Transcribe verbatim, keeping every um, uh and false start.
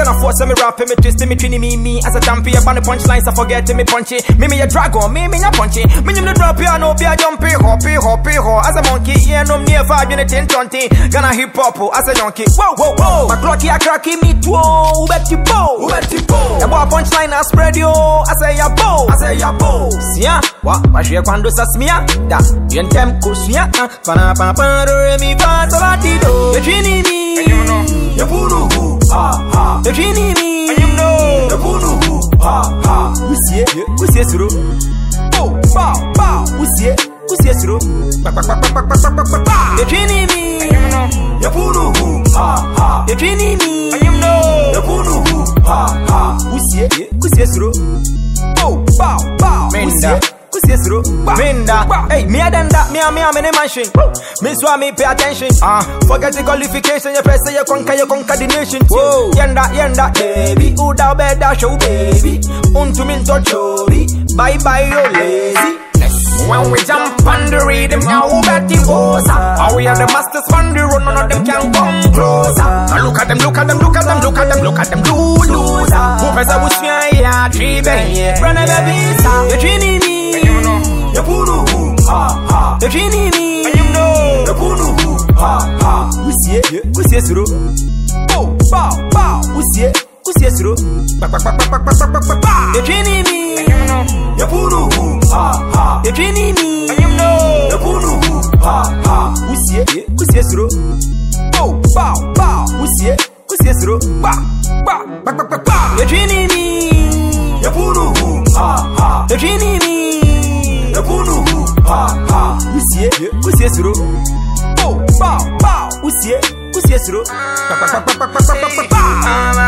Gonna force me rap, me twist, me trini me, me as a champion. On the punchlines, I forget me punchy. Me me a dragon, me me a punchy. Me me the drop piano, be a jumpy, hoppy, hoppy, ho. As a monkey, yeah, no near five minutes in twenty. Gonna hip hop as a donkey. Whoa, whoa, whoa. My clocky a cracky me too. Who bet you bow? Who bet you bow? The boy punchline I spread you. I say ya bow. I say ya bow. Sia, what? What she quando sa smia? Da, yen tem kusia. Pana pana pana re mi fa so la ti do. You trini me, and you know. You punu who? Ha ha. You trini me, and you know. You punu who? Ha ha. Wusie, wusie suru. Oh, bow, bow. Wusie, wusie suru. Ba ba ba ba ba ba ba ba ba. You trini me, and you know. You punu who? Ha ha. You trini me, and you know. You punu who? Ha ha. Wusie, wusie suru. Oh, bow, bow. Wusie. Minda, hey, me a done that, me a me a many mansion. Me so me pay attention. Ah, uh, forget the qualification. You press you conquer, you conquer the nation. Whoa, yenda, yenda, baby. Who da better show, baby? Unto me touch, baby. Bye bye, you lazy. When we jump on the rhythm, now we bet the boss. How we are the masters on the road, none of them can come closer. Now look at them, look at them, look at them, look at them, look at them, lose, lose. Who press a bush, yeah, three bang, run a baby, you trini me. You punu who? Ha ha. You trini me, and you know. You punu who? Ha ha. Wusie, wusie suru. Oh, bow, bow. Wusie, wusie suru. Ba ba ba ba ba ba ba ba ba. You trini me, and you know. You punu who? Ha ha. You trini me, and you know. You punu who? Ha ha. Wusie, wusie suru. Oh, bow, bow. Wusie, wusie suru. Ba ba ba ba ba ba. You trini me, you punu who? Ha ha. You trini me. You punu who? Ha ha. Wusie, wusie suru. Oh, bow, bow. Wusie, wusie suru. Ba ba ba ba ba ba ba ba ba.